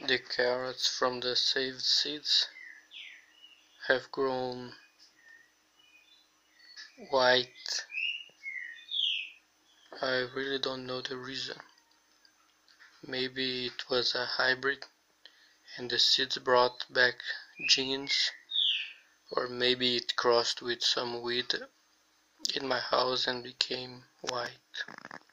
The carrots from the saved seeds have grown white. I really don't know the reason. Maybe it was a hybrid and the seeds brought back genes, or maybe it crossed with some weed in my house and became white.